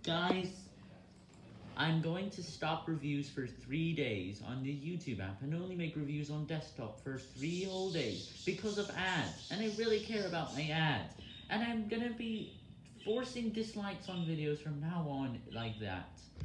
Guys, I'm going to stop reviews for 3 days on the YouTube app and only make reviews on desktop for 3 whole days because of ads, and I really care about my ads, and I'm gonna be forcing dislikes on videos from now on like that.